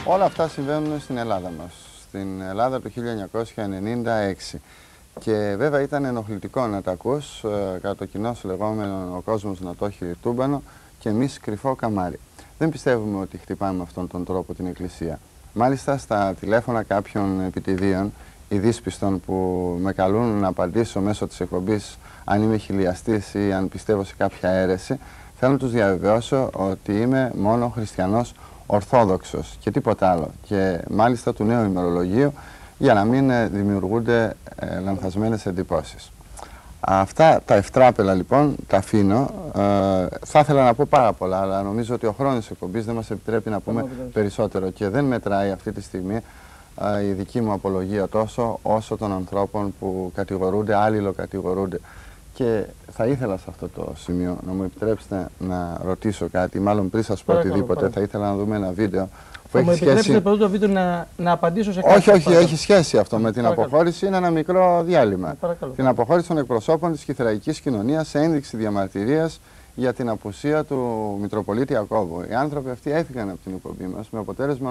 Όλα αυτά συμβαίνουν στην Ελλάδα μας, στην Ελλάδα του 1996. Και βέβαια ήταν ενοχλητικό να τα ακούς, κατά το κοινό σου λεγόμενο ο κόσμος να το έχει τούμπανο και εμείς κρυφό καμάρι. Δεν πιστεύουμε ότι χτυπάμε με αυτόν τον τρόπο την Εκκλησία. Μάλιστα στα τηλέφωνα κάποιων επιτιδίων, ειδίσπιστων που με καλούν να απαντήσω μέσω της εκπομπής αν είμαι χιλιαστής ή αν πιστεύω σε κάποια αίρεση, θέλω να τους διαβεβαιώσω ότι είμαι μόνο χριστιανός Ορθόδοξος και τίποτα άλλο. Και μάλιστα του νέου ημερολογίου, για να μην δημιουργούνται λανθασμένες εντυπώσεις. Αυτά τα ευτράπελα λοιπόν τα αφήνω. Θα ήθελα να πω πάρα πολλά, αλλά νομίζω ότι ο χρόνος της εκπομπής δεν μας επιτρέπει να πούμε περισσότερο και δεν μετράει αυτή τη στιγμή η δική μου απολογία τόσο όσο των ανθρώπων που κατηγορούνται, αλληλοκατηγορούνται. Και θα ήθελα σε αυτό το σημείο να μου επιτρέψετε να ρωτήσω κάτι, μάλλον πριν σας πω οτιδήποτε, θα ήθελα να δούμε ένα βίντεο. Θα μου επιτρέψετε πρώτο το βίντεο να απαντήσω σε κάτι. Όχι, έχει σχέση αυτό με την αποχώρηση, είναι ένα μικρό διάλειμμα. Την αποχώρηση των εκπροσώπων της Κιθραϊκής Κοινωνίας σε ένδειξη διαμαρτυρίας για την απουσία του Μητροπολίτη Ιακώβου. Οι άνθρωποι αυτοί έφυγαν από την εκπομπή μας με αποτέλεσμα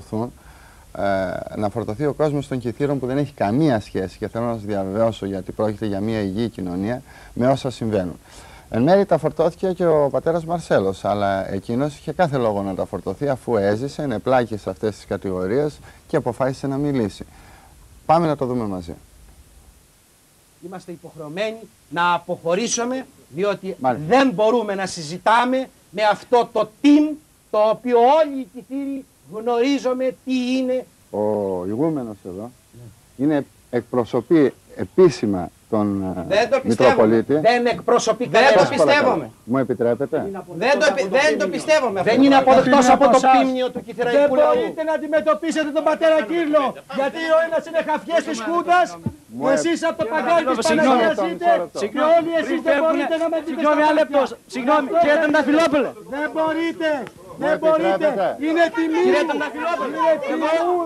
να φορτωθεί ο κόσμος των Κιθήρων που δεν έχει καμία σχέση, και θέλω να σας διαβεβαιώσω γιατί πρόκειται για μια υγιή κοινωνία, με όσα συμβαίνουν. Εν μέρει τα φορτώθηκε και ο πατέρας Μαρσέλος, αλλά εκείνος είχε κάθε λόγο να τα φορτωθεί αφού έζησε, ενεπλάκη σε αυτές τις κατηγορίες και αποφάσισε να μιλήσει. Πάμε να το δούμε μαζί. Είμαστε υποχρεωμένοι να αποχωρήσουμε, διότι δεν μπορούμε να συζητάμε με αυτό το team το οποίο όλοι οι Κιθήροι γνωρίζουμε τι είναι. Ο ηγούμενος εδώ είναι εκπροσωπεί επίσημα τον Μητροπολίτη. Δεν εκπροσωπεί κανένα. Δεν το πιστεύουμε. Μου επιτρέπετε? Δεν το πιστεύουμε. Δεν είναι αποδεκτός από το ποίμνιο του Κιθυραϊκού λαού. Δεν μπορείτε να αντιμετωπίσετε τον πατέρα Κύρλο, γιατί ο ένας είναι χαφιές της Χούντας, εσείς από το παγκάλι της Παναγίας είστε και όλοι εσείς δεν μπορείτε να με αντιμετωπίσετε. Συγγνώμη, κύριε Τριανταφυλόπουλε. Δεν μπορείτε. Δεν μπορείτε! Είναι τιμή μου! Είναι τιμή μου!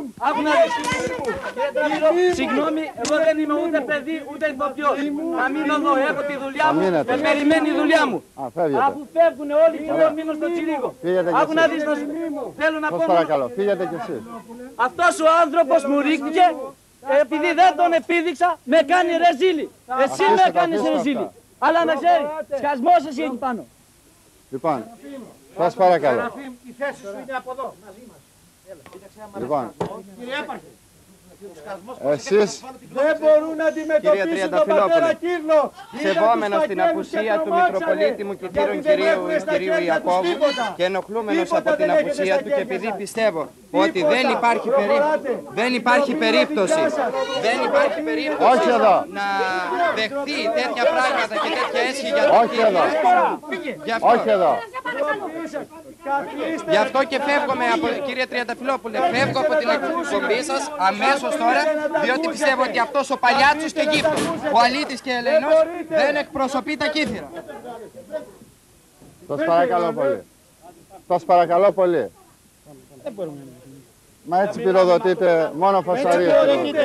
Συγγνώμη, εγώ δεν είμαι ούτε παιδί ούτε ηθοποιός. Να μείνω εδώ, έχω τη δουλειά μου, με περιμένει η δουλειά μου. Αφού φεύγουν όλοι και εγώ μείνω στο τσιρίγο. Άκου να δεις, θέλω να πω. Σας παρακαλώ, φύγετε κι εσείς. Αυτός ο άνθρωπος μου ρίχνηκε, επειδή δεν τον επίδειξα, με κάνει ρεζίλι. Εσύ με κάνεις ρεζίλι. Αλλά να ξέρεις, σκασμός εσύ εκεί πάνω. Λοιπόν, σας παρακαλώ. Η θέση σου είναι από εδώ, μαζί μας. Λοιπόν, Κύριε Έπαρχε. εσείς δεν μπορούν να αντιμετωπίσουν τον πατέρα Κύρλο. Σεβόμενος την απουσία του Μητροπολίτη μου Κιθήρων κυρίου Ιακώβου και ενοχλούμενος από την απουσία του, και επειδή πιστεύω ότι δεν υπάρχει περίπτωση όχι εδώ. να δεχθεί τέτοια πράγματα και τέτοια έσχη για τον Όχι εδώ. Όχι εδώ. Γι' αυτό και φεύγω, κύριε Τριανταφυλόπουλε, φεύγω από την εκπομπή σας αμέσως τώρα, διότι πιστεύω ότι αυτός ο Παλιάτσος και Γύφτος, ο Αλήτης και Ελεηνός δεν εκπροσωπεί τα Κύθυρα. Σας παρακαλώ πολύ. Σας παρακαλώ πολύ. Μα έτσι πυροδοτείτε, μόνο φασαρίες. Δεν μπορείτε.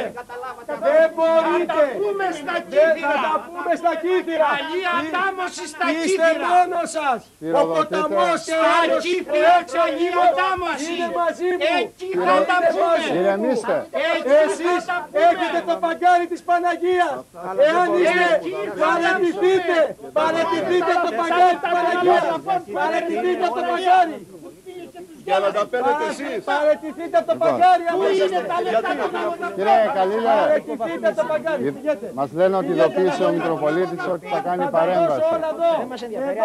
Θα τα πούμε στα Κύθυρα. Καλή αντάμωση στα Είστε Κύθυρα. μόνος σας. Ο ποταμός και ο άλλος Καλή αντάμωση. είναι μαζί μου. Εκεί θα τα πούμε. Ηρεμήστε. Εσείς έχετε το παγκάρι της Παναγίας. Εάν είστε, παραιτηθείτε. Παραιτηθείτε από το παγκάρι της Παναγίας. Παραιτηθείτε από το παγκάρι. Για να τα παίρνετε εσείς. Παραιτηθείτε από το παγκάρι. Κύριε Καλίλα, Παραιτηθείτε από το παγκάρι. μας λένε ότι ειδοποίησε ο Μητροπολίτης ότι θα κάνει παρέμβαση. Δεν μας ενδιαφέρει.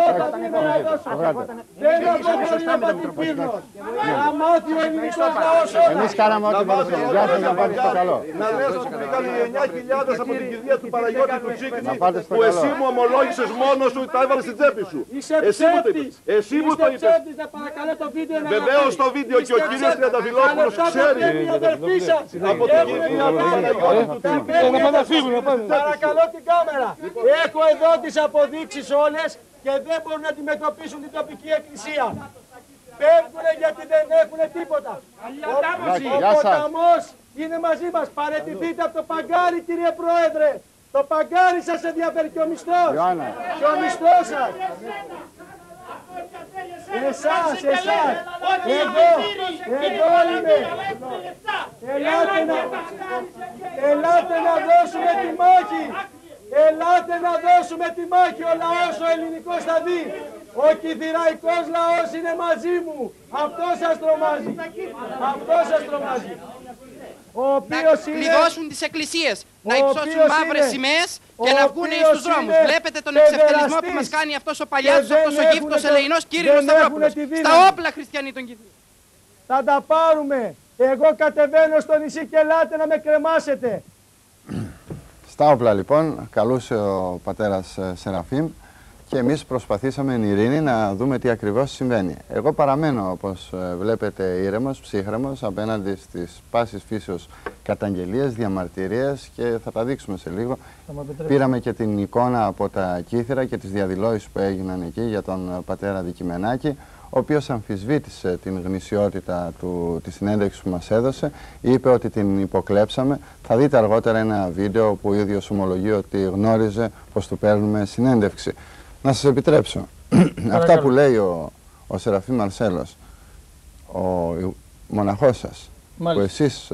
Δεν αποχωρεί τον Κύρλο. Να μάθει ο ελληνικός λαός όλα. Εμείς κάναμε ό,τι μπορούσαμε. Γεια σας, να πάτε στο καλό. Να λες ότι βγάλει 9.000 από την κηδεία του Παναγιώτη του Τσίκνη, πάτε στο που καλό. εσύ μου ομολόγησες μόνος σου, τα έβαλες στην τσέπη σου. Είσαι Εσύ μου το είπες. ψεύτης. Εσύ μου το Είστε είπες. ψεύτης, να παρακαλώ το βίντεο να Βεβαίως το βίντεο και ο κύριος Τριανταφυλόπουλος ξέρει. Από την κηδεία του Παναγιώτη του Τσίκνη. Παρακαλώ την κάμερα. Έχω εδώ τις αποδείξεις όλες και δεν μπορούν να αντιμετωπίσουν την τοπική εκκλησία. Πέφτουν γιατί δεν έχουν τίποτα. Ο ποταμός είναι μαζί μας. Παραιτηθείτε από το παγκάρι, κύριε Πρόεδρε. Το παγκάρι σας ενδιαφέρει και ο μισθός. Και ο μισθός σας. Εσάς. Εδώ είμαι. Ελάτε να δώσουμε τη μάχη. Ελάτε να δώσουμε τη μάχη. Ο λαός ο ελληνικός θα δει. Ο κηδηραϊκός λαός είναι μαζί μου. Αυτό σας τρομάζει. Να κλειδώσουν τις εκκλησίες, να υψώσουν μαύρες σημαίες και να βγουν στους δρόμους. Βλέπετε τον εξευτελισμό που μας κάνει αυτός ο παλιάτος, αυτός ο γύφτος ελεηνός Κύριλλος Σταυρόπουλος. Στα όπλα χριστιανοί των Κηδείων. Θα τα πάρουμε. Εγώ κατεβαίνω στο νησί και ελάτε να με κρεμάσετε. Στα όπλα λοιπόν καλούσε ο πατέρας Σεραφείμ και εμείς προσπαθήσαμε εν ειρήνη να δούμε τι ακριβώς συμβαίνει. Εγώ παραμένω, όπως βλέπετε, ήρεμος, ψύχρεμος απέναντι στις πάσης φύσεως καταγγελίες, διαμαρτυρίες και θα τα δείξουμε σε λίγο. Πήραμε και την εικόνα από τα κύθρα και τις διαδηλώσεις που έγιναν εκεί για τον πατέρα Δικημενάκη, ο οποίος αμφισβήτησε την γνησιότητα της συνέντευξης που μας έδωσε, είπε ότι την υποκλέψαμε. Θα δείτε αργότερα ένα βίντεο που ο ίδιος ομολογεί ότι γνώριζε πως του παίρνουμε συνέντευξη. Να σας επιτρέψω. Αυτά που λέει ο Σεραφείμ Μαρσέλος, ο μοναχός σας, που εσείς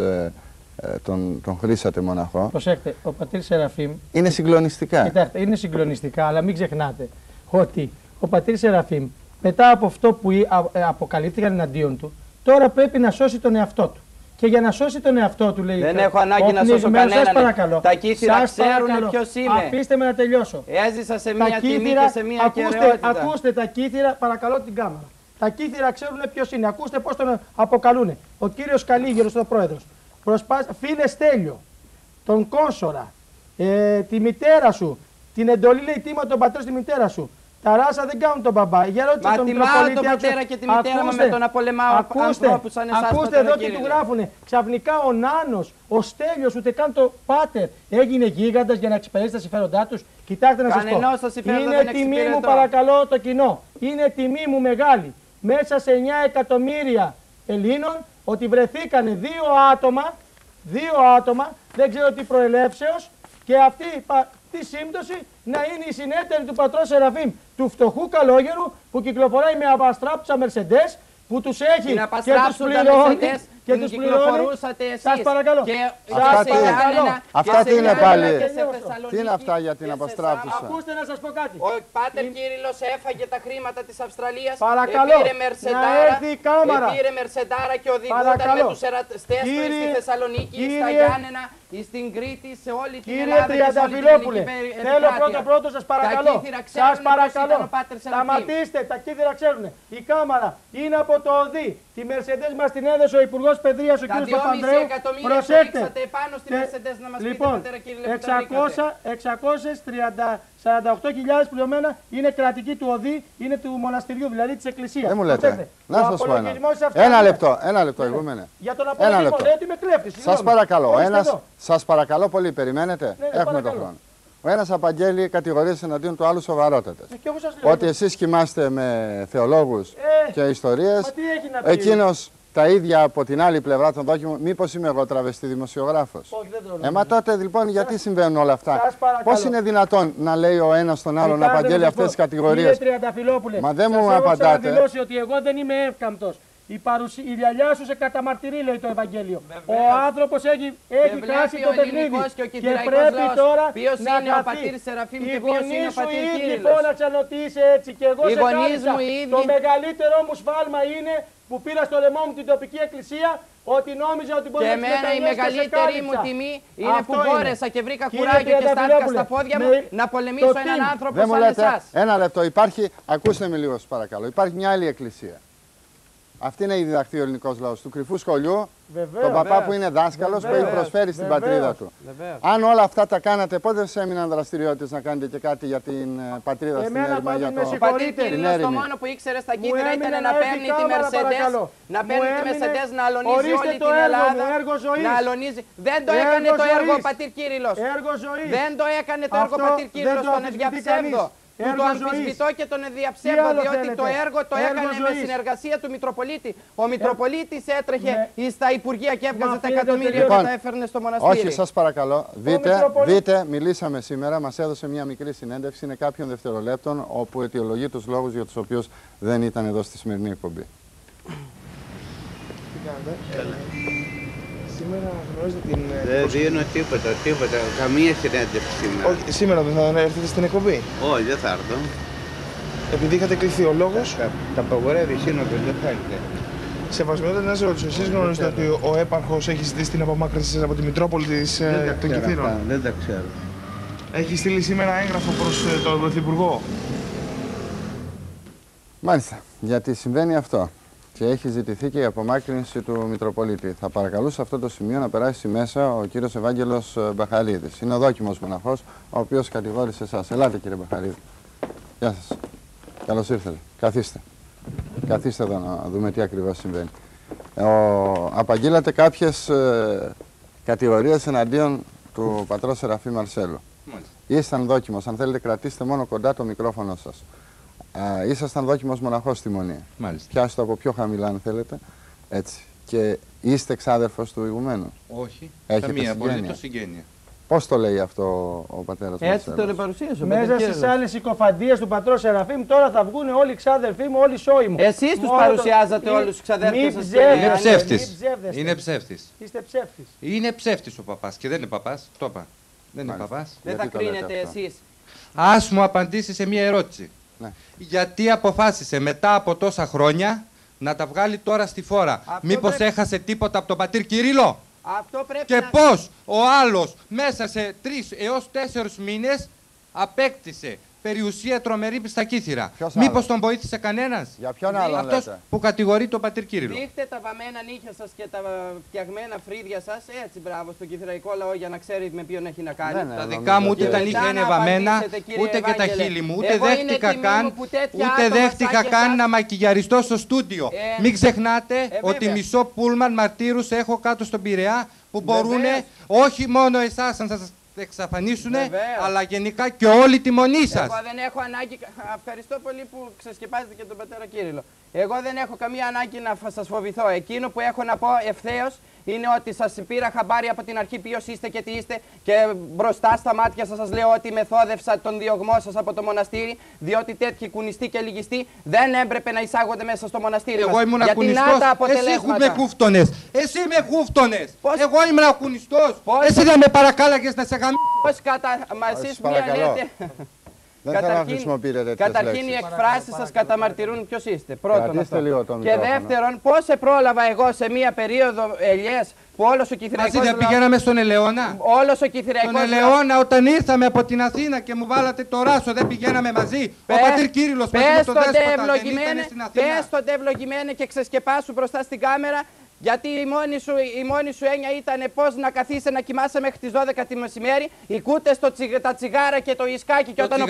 τον χρήσατε μοναχό. Προσέξτε, ο πατήρ Σεραφείμ είναι συγκλονιστικά. Κοιτάξτε, είναι συγκλονιστικά, αλλά μην ξεχνάτε ότι ο πατήρ Σεραφείμ, μετά από αυτό που αποκαλύφθηκαν εναντίον του, τώρα πρέπει να σώσει τον εαυτό του. Και για να σώσει τον εαυτό του, λέει: δεν έχω ανάγκη να σώσω κανέναν. Τα κύθρα ξέρουν ποιος είμαι. Αφήστε με να τελειώσω. Έζησα σε μια τιμή και σε μια κυριότητα. Ακούστε τα κύθρα, παρακαλώ την κάμερα. Τα κύθρα ξέρουν ποιος είναι. Ακούστε πώς τον αποκαλούν. Ο κύριος Καλίγερος, ο πρόεδρος. Φίλε Στέλιο, τον Κόνσορα, τη μητέρα σου, την εντολή λέει τίμα τον πατέρα στη μητέρα σου. Τα ράσα δεν κάνουν τον μπαμπά. Μα τιμάω τον πατέρα και τη μητέρα μου με το να πολεμάω ανθρώπους σαν εσάς. Ακούστε εδώ τι του γράφουνε. Ξαφνικά ο Νάνος, ο Στέλιος, ούτε καν το πάτερ έγινε γίγαντας για να εξυπηρετήσει τα συμφέροντά τους. Κοιτάξτε να σας πω. Είναι τιμή μου, παρακαλώ, το κοινό. Είναι τιμή μου μεγάλη. Μέσα σε 9 εκατομμύρια Ελλήνων ότι βρεθήκανε δύο άτομα, δεν ξέρω τι προελεύσεως, και αυτή τη σύμπτωση να είναι η συνέτερη του πατρός Σεραφείμ, του φτωχού καλόγερου που κυκλοφοράει με απαστράπτουσα Μερσεντές, που τους έχει και τους πληρώνει και τους πληρώνει. Σας παρακαλώ. Αυτά τι είναι πάλι? Τι είναι αυτά για την αποστράπτουσα? Ακούστε να σας πω κάτι. Ο πάτερ Κύριλλος έφαγε τα χρήματα της Αυστραλίας. Παρακαλώ, να έρθει η κάμερα. Πήρε Μερσεντάρα και οδηγούνταν με τους εραστές του στη Θεσσαλονίκη, στα Γιάννενα, στην Κρήτη, σε όλη την Ελλάδα. Κύριε Τριανταφυλόπουλε, θέλω πρώτο σας παρακαλώ. Σας παρακαλώ. Σταματήστε, τα κύθρα ξέρουν. Η κάμερα είναι από το ΟΔΗ. Τη Μερσεντές μας την έδωσε ο Υπουργός Παιδείας, ο κ. Παπανδρέου. Προσέξτε. Λοιπόν, 648.000 πληρωμένα είναι κρατική του ΟΔΗ, είναι του μοναστηριού, δηλαδή της Εκκλησίας. Δεν μου λέτε. Να σας πω ένα λεπτό, ηγούμενε. Για τον απολογισμό, λέει ότι είμαι κλέφτης. Σας παρακαλώ πολύ, περιμένετε. Έχουμε τον χρόνο. Ο ένας απαγγέλει κατηγορίες εναντίον του άλλου σοβαρότατες. Ότι εσείς κοιμάστε με θεολόγους και ιστορίες. Εκείνος τα ίδια από την άλλη πλευρά των δόκιμων. Μήπως είμαι εγώ τραβεστή δημοσιογράφος? Όχι, δεν μα τότε λοιπόν γιατί συμβαίνουν όλα αυτά? Πώς είναι δυνατόν να λέει ο ένας τον άλλον να απαγγέλει αυτές τις κατηγορίες? Μα δεν μου απαντάτε. Σας έχω ότι εγώ δεν είμαι εύκαμπτος. Η λιαλιά σου σε καταμαρτυρεί, λέει το Ευαγγέλιο. Ο άνθρωπος έχει χάσει το παιχνίδι και πρέπει τώρα να χαθεί. Οι γονείς σου ήδη φώναξαν ότι είσαι έτσι και εγώ σε κάλυψα. Το μεγαλύτερο μου σφάλμα είναι που πήρα στο λαιμό μου την τοπική εκκλησία, ότι νόμιζα ότι μπορεί να μετανιώσει. Και εμένα η μεγαλύτερη μου τιμή είναι που μπόρεσα και βρήκα κουράγιο και στάθηκα στα πόδια μου να πολεμήσω έναν άνθρωπο σαν εσάς. Ένα λεπτό, ακούστε με λίγο σας παρακαλώ, υπάρχει μια άλλη εκκλησία. Αυτή είναι η διδαχτή ο ελληνικός λαός του κρυφού σχολείου, τον παπά που είναι δάσκαλος, που έχει προσφέρει στην πατρίδα του. Αν όλα αυτά τα κάνατε, πότε σας έμειναν δραστηριότητες να κάνετε και κάτι για την πατρίδα στην έρημα, για το πατρίδα? Το μόνο που ήξερε στα κύθρα ήταν να παίρνει τη Μερσεντές, να αλωνίζει όλη την Ελλάδα, να αλωνίζει. Δεν το έκανε το έργο ο πατήρ Κύριλλος. Δεν το έκανε το έργο ο πατήρ Κύριλλος, τον διαψεύδω. Του το αμφισβητώ και τον διαψεύδω, διότι το έργο το έκανε με συνεργασία του Μητροπολίτη. Ο Μητροπολίτης έτρεχε στα Υπουργεία και έβγαζε τα εκατομμύρια και τα έφερνε στο μοναστήρι. Όχι, σας παρακαλώ. Δείτε, μιλήσαμε σήμερα, μας έδωσε μια μικρή συνέντευξη, είναι κάποιων δευτερολέπτων, όπου αιτιολογεί τους λόγους για τους οποίους δεν ήταν εδώ στη σημερινή εκπομπή. Σήμερα γνωρίζετε την... Δεν δίνω τίποτα, καμία συνέντευξη σήμερα. Όχι, σήμερα δεν θα έρθετε στην εκπομπή. Όχι, δεν θα έρθω. Επειδή είχατε κληθεί ο λόγος. Τα απαγορεύει σύνοπες, δεν θέλετε. Σεβασμιότατα, να σας ρωτήσω, εσείς γνωρίζετε ότι ο έπαρχος έχει ζητήσει την απομάκρυνση σας από τη Μητρόπολη των Κηφύρων? Δεν τα ξέρω. Έχει στείλει σήμερα έγγραφο προς τον Πρωθυπουργό. Μάλιστα, γιατί συμβαίνει αυτό. Και έχει ζητηθεί και η απομάκρυνση του Μητροπολίτη. Θα παρακαλούσα αυτό το σημείο να περάσει μέσα ο κύριος Ευάγγελος Μπαχαρίδης. Είναι ο δόκιμος μοναχός, ο οποίος κατηγόρησε εσάς. Ελάτε κύριε Μπαχαρίδη. Γεια σας. Καλώς ήρθατε. Καθίστε. Καθίστε εδώ να δούμε τι ακριβώς συμβαίνει. Απαγγείλατε κάποιες κατηγορίες εναντίον του πατρός Σεραφείμ Μαρσέλου. Ήσταν δόκιμος. Αν θέλετε κρατήστε μόνο κοντά το μικρόφωνο σας. Ήσασταν δόκιμος μοναχός στη Μονή. Μάλιστα. Πιάστε το από πιο χαμηλά αν θέλετε. Έτσι. Και είστε εξάδερφος του ηγουμένου? Όχι. Έχετε καμία συγγένεια? απολύτως συγγένεια. Πώς το λέει αυτό ο πατέρας μας? Έτσι τον παρουσίασε. Μέσα στις άλλες συκοφαντίες του πατρός Σεραφείμ τώρα θα βγουν όλοι οι ξάδερφοί μου, όλοι οι σώοι μου. Εσείς τους παρουσιάζατε όλους τους ξαδέρφους σας. Είναι ψεύτης. Είναι ψεύτης. Είστε ψεύτης. Είναι ψεύτης ο παπάς και δεν είναι παπάς. Το είπα. Δεν είναι παπάς. Δεν θα κρίνετε εσείς. Ας μου απαντήσει σε μία ερώτηση. Ναι. Γιατί αποφάσισε μετά από τόσα χρόνια να τα βγάλει τώρα στη φόρα? Μήπως έχασε τίποτα από τον πατήρ Κυρίλλο? Αυτό πρέπει και να... πώς ο άλλος μέσα σε 3 έως 4 μήνες απέκτησε περιουσία τρομερή στα Κύθυρα? Μήπως τον βοήθησε κανένας? Για ποιον άλλον αυτός λέτε? που κατηγορεί τον πατήρ Κύριλλο. Δείχτε τα βαμμένα νύχια σας και τα φτιαγμένα φρύδια σας, έτσι μπράβο, στον κυθυραϊκό λαό για να ξέρει με ποιον έχει να κάνει. Τα δικά μου ούτε τα νύχια είναι βαμμένα, ούτε και τα χείλη μου, ούτε δέχτηκα καν να μακιγιαριστώ στο στούντιο. Μην ξεχνάτε ότι μισό πούλμαν μαρτύρους έχω κάτω στον Πειραιά που μπορούν όχι μόνο εσάς να σας εξαφανίσουνε, αλλά γενικά και όλη τη μονή σας. Εγώ δεν έχω ανάγκη. Ευχαριστώ πολύ που ξεσκεπάζετε και τον πατέρα Κύριλλο. Εγώ δεν έχω καμία ανάγκη να σας φοβηθώ. Εκείνο που έχω να πω ευθέως είναι ότι σας πήρα χαμπάρι από την αρχή ποιος είστε και τι είστε, και μπροστά στα μάτια σας λέω ότι μεθόδευσα τον διωγμό σας από το μοναστήρι, διότι τέτοιοι κουνιστοί και λυγιστοί δεν έπρεπε να εισάγονται μέσα στο μοναστήρι μας. Εγώ ήμουν κουνιστός, εσύ με χούφτονες. Εσύ με χούφτονες. Εγώ ήμουν κουνιστός. Εσύ δεν με παρακάλαγες να σε γαμίσω. Πώς εσείς μία λέτε... Δεν θέλω να χρησιμοποιείτε τέτοιες καταρχήν οι εκφράσεις σας καταμαρτυρούν ποιος είστε. Πρώτον αυτό. Και δεύτερον, πώς σε πρόλαβα εγώ σε μία περίοδο ελιές που όλος ο Κυθυραϊκός λαός... δεν πηγαίναμε στον Ελαιώνα. Όλος ο Κυθυραϊκός λαός... Στον Ελαιώνα όταν ήρθαμε από την Αθήνα και μου βάλατε το ράσο, δεν πηγαίναμε μαζί? Ο πατήρ Κύριλλος μαζί με τον Δέσποτα δεν ήταν στην Αθήνα? Πες το ευλογημένε και ξεσκεπάσου μπροστά στην κάμερα. Γιατί η μόνη σου έννοια ήταν πώς να καθίσει να κοιμάσαι μέχρι τις 12 τη μεσημέρι, οικούτε τα τσιγάρα και το ισκάκι, και όταν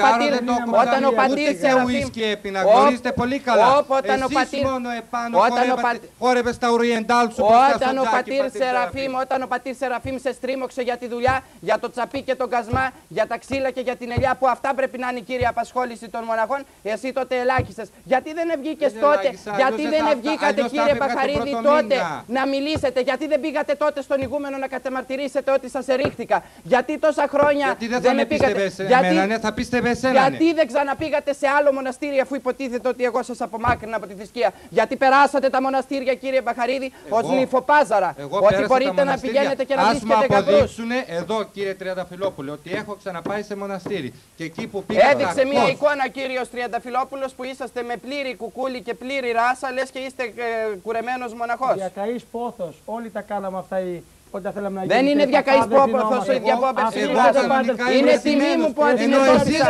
ο πατήρ Σεραφείμ... Γνωρίζετε πολύ καλά. Εσείς μόνο επάνω χόρευες τα ουριεντάλ σου μπροστά στο τζάκι. Όταν ο πατήρ Σεραφείμ σε στρίμωξε για τη δουλειά, για το τσαπί και τον κασμά, για τα ξύλα και για την ελιά, που αυτά πρέπει να είναι η κύρια απασχόληση των μοναχών, εσύ τότε ελάχιστες. Γιατί δεν βγήκες τότε, γιατί δεν βγήκατε κύριε Μπαχαρίδη τότε να μιλήσετε, γιατί δεν πήγατε τότε στον ηγούμενο να καταμαρτυρήσετε ότι σας ερίχθηκα? Γιατί τόσα χρόνια γιατί δεν με πίστευες εμένα, θα πίστευε εσένα? Γιατί δεν ξαναπήγατε σε άλλο μοναστήρι, αφού υποτίθεται ότι εγώ σας απομάκρυνα από τη θρησκεία? Γιατί περάσατε τα μοναστήρια κύριε Μπαχαρίδη ως νυφοπάζαρα? Ότι μπορείτε να πηγαίνετε και να βρίσκετε γαμπρούς? Ας μου αποδείξουν εδώ κύριε Τριανταφυλόπουλε ότι έχω ξαναπάει σε μοναστήρι. Και εκεί που πήγα έδειξε μια εικόνα κύριος Τριανταφυλόπουλος που είσαστε με πλήρη κουκούλι και πλήρη ράσα, λες και είστε κουρεμένος μοναχός. Πόθος. Όλοι τα κάναμε αυτά όταν θέλαμε να δεν είναι διακαής πόθος η διαπόπευση. Είναι τιμή μου που αντιμετώπισα.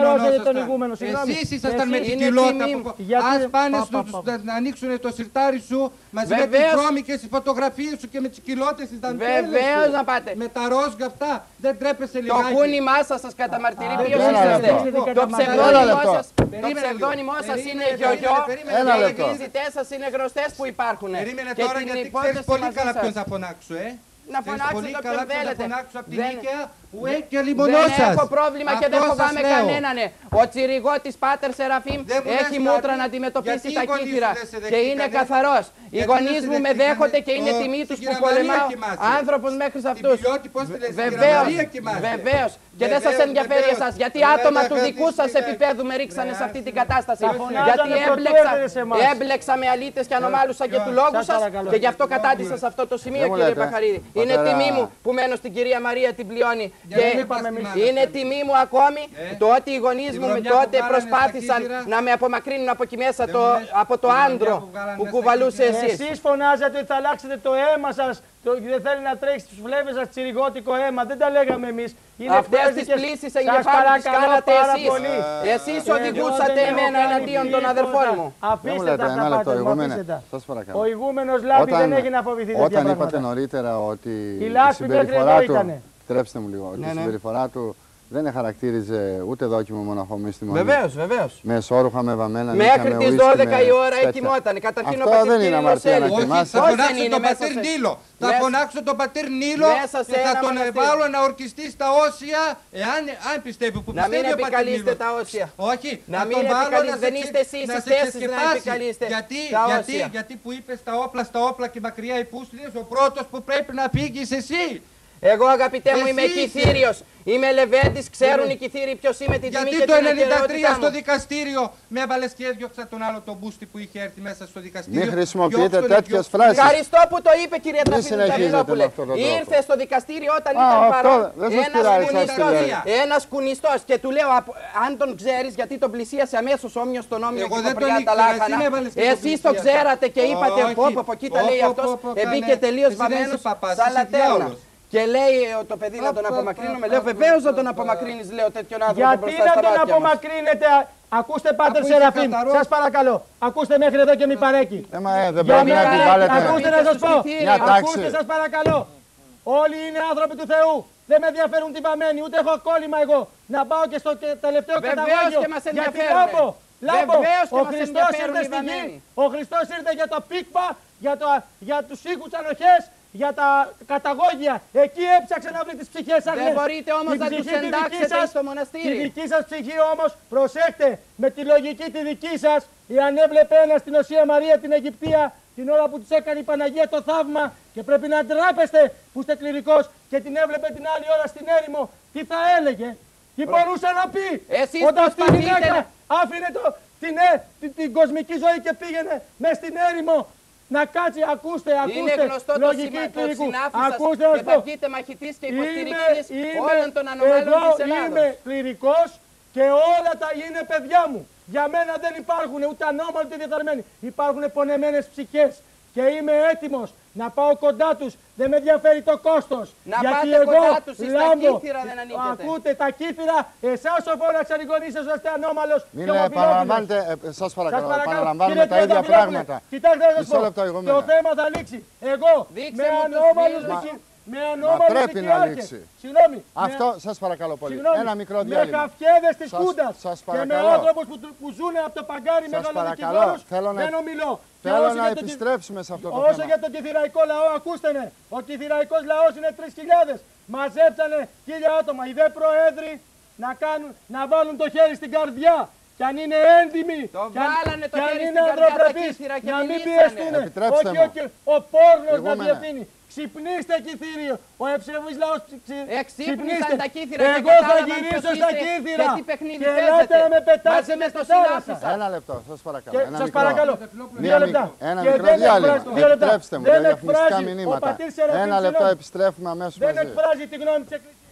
Εσείς ήσασταν με την κοιλώτα. Ας πάνε να ανοίξουν το σιρτάρι σου μαζί με τις βρώμικες φωτογραφίες σου και με τις κοιλώτες τις δαντέλες σου. Βεβαίως να πάτε. Με τα ρόσγα αυτά. Δεν τρέπεσαι λιγάκι? Το κούνημά σας καταμαρτυρεί ποιος είσαστε. Το ψευδόνυμό σας είναι γιογιό και οι εκκλησιτές σας είναι γνωστές που υπάρχουν. Περίμενε τώρα γιατί ξέρεις πολύ καλά ποιον θα φωνάξω, να φωνάξετε όποιον θέλετε. Να φωνάξω από την Νίκαια Που έχει και λιμονό σας. Δεν έχω πρόβλημα και δεν φοβάμαι κανέναν. Ο τσιριγώτης Πάτερ Σεραφείμ έχει μούτρα να αντιμετωπίσει τα κύθυρα και είναι καθαρός. Οι γονείς μου με δέχονται και είναι τιμή τους που πολεμάω άνθρωπος μέχρι σε αυτούς. Βεβαίως. Και δεν σας ενδιαφέρει εσάς. Γιατί άτομα του δικού σας επίπεδου με ρίξανε σε αυτή την κατάσταση. Γιατί έμπλεξα με αλήτες και ανομάλουσα και του λόγου σας και γι' αυτό κατάντησα σε αυτό το σημείο, κύριε Παχαρίδη. Είναι τιμή μου που μένω στην κυρία Μαρία την Πλειώνη. Και είναι τιμή μου ακόμη το ότι οι γονείς μου τότε προσπάθησαν να με απομακρύνουν από εκεί μέσα από το άντρο που κουβαλούσε εσείς. Εσείς φωνάζατε ότι θα αλλάξετε το αίμα σας. Δεν θέλει να τρέξει στους φλέβες σας τσιριγώτικο αίμα. Δεν τα λέγαμε εμείς. Αυτές τις πλήσεις εγκεφάλου τις κάνατε εσείς. Εσείς οδηγούσατε εμένα εναντίον των αδερφών μου. Αφήστε τα αυτά πάτε. Ο ηγούμενος Λάμπη δεν έχει να φοβηθεί τέτοια πράγματα. Όταν είπατε νωρίτερα ότι η συμπεριφορά του, επιτρέψτε μου λίγο, ότι η συμπεριφορά του δεν χαρακτήριζε ούτε δόκιμο μοναχομή στη Μονή. Βεβαίως. Με εσώρουχα, με βαμμένα μέχρι τις 12 η ώρα εκοιμόταν. Καταρχήν ο πατήρ δεν είναι αμαρτία να κοιμάσαι. Θα φωνάξω τον πατήρ Νίλο. Θα φωνάξω τον πατήρ Νίλο και θα τον βάλω να ορκιστεί στα όσια, αν πιστεύει που πιστεύει. Να μην επικαλείστε τα όσια. Όχι, να μην επικαλείστε. Δεν είστε εσείς στις θέσεις να επικαλείστε. Γιατί που είπες στα όπλα και μακριά οι πούστιδες, ο πρώτος που πρέπει να φύγεις εσύ. Εγώ, αγαπητέ μου, είμαι Κιθύριος. Είμαι Λεβέντης, ξέρουν οι Κιθύριοι ποιος είμαι, την τιμή και την ακεραιότητά μου. Γιατί το 93 στο δικαστήριο με έβαλες και έδιωξα τον άλλο τον μπούστη που είχε έρθει μέσα στο δικαστήριο. Μην χρησιμοποιείτε τέτοιες φράσεις. Ευχαριστώ που το είπε, κυρία Τραπεζόπουλε. Ήρθε στο δικαστήριο όταν ήταν παρόν ένας κουνιστός και του λέω, αν τον ξέρεις, γιατί τον πλησίασε αμέσως όμοιος στον όμοιο και τον πριά τα λάχανα. Εσείς το ξέρατε και είπατε, από εκεί τα λέει αυτός, μπήκε τελείως βαμμένος σαν λατέρνα. Και λέει το παιδί να τον απομακρύνουμε. Λέω βεβαίως να τον απομακρύνεις, λέω τέτοιον άνθρωπο μπροστά στα μάτια μας. Γιατί να τον απομακρύνετε, ακούστε Πάτερ Σεραφείμ, σας παρακαλώ. Ακούστε μέχρι εδώ και μη παρέκει. Δεν πρέπει να επιβάλλετε. Ακούστε να σας πω, ακούστε σας παρακαλώ. Όλοι είναι άνθρωποι του Θεού. Δεν με ενδιαφέρουν τι βαμμένοι, ούτε έχω κόλλημα εγώ. Να πάω και στο τελευταίο καταγόγιο. Γιατί λάμπω. Ο Χριστός ήρθε στη γη. Ο Χριστός ήρθε για το πίκπα, για τους ήχους ανοχές. Για τα καταγόγια, εκεί έψαξε να βρει τις ψυχές σας. Δεν μπορείτε όμως να τους εντάξετε στο μοναστήρι. Τη δική σας ψυχή όμως, προσέχτε, με τη λογική τη δική σας, εάν έβλεπε ένα στην Οσία Μαρία την Αιγυπτία, την ώρα που της έκανε η Παναγία το θαύμα και πρέπει να ντράπεστε που είστε κληρικός και την έβλεπε την άλλη ώρα στην έρημο, τι θα έλεγε, τι μπορούσε να πει. Εσείς όταν αυτή η γυναίκα άφηνε την κοσμική ζωή και πήγαινε μες στην έρημο. Να κάτσει, ακούστε, είναι γνωστό το συνάφη σας και θα βγείτε μαχητής και υποστηρικτής όλων των ανομάλων της Ελλάδος. Είμαι κληρικός και όλα τα είναι παιδιά μου. Για μένα δεν υπάρχουν ούτε ανώμαλοι ούτε διεφθαρμένοι. Υπάρχουν πονεμένες ψυχές και είμαι έτοιμος να πάω κοντά τους. Δεν με ενδιαφέρει το κόστος. Να πάτε κοντά τους, στα κύθυρα δεν ανήκετε. Ακούτε, τα κύθυρα, εσάς ο φώναξαν οι γονείς σας, είστε ανώμαλος. Μην επαναλαμβάνετε, σας παρακαλώ, επαναλαμβάνουμε τα ίδια πράγματα. Κοιτάξτε να σας πω, το θέμα θα λήξει. Εγώ με ανώμαλους πρέπει να λήξει. Συγγνώμη. Αυτό σας παρακαλώ πολύ. Ένα μικρό διάλειμμα. Με καφιέδες της Κούντας και με άνθρωπους που ζουν από το παγκάρι μεγαλοδικηγόρους δεν ομιλώ. Θέλω να επιστρέψουμε σε αυτό το θέμα. Όσο για τον κιθυραϊκό λαό, ακούστε με. Ο κιθυραϊκός λαός είναι 3.000. Μαζέψανε 1.000 άτομα. Οι δε προέδροι να βάλουν το χέρι στην καρδιά. Κι αν είναι έντιμοι, κι αν είναι ανθρωπρεπείς, να μην πιεστούν. Όχι ο πόρνος να διευθύνει. Ξυπνήστε Κιθύριο, ο ευσεβής λαός ξυπνήστε. Τα κύθυρα εγώ θα γυρίσω στα κύθυρα και ελάτε να με πετάξετε στη θάλασσα. Ένα λεπτό, σας παρακαλώ. Σας παρακαλώ, 2 λεπτά. Ένα μικρό διάλειμμα, επιτρέψτε μου, τα διαφημιστικά μηνύματα. Ένα λεπτό, επιστρέφουμε αμέσως μαζί. Δεν εκφράζει τη γνώμη της Εκκλησίας.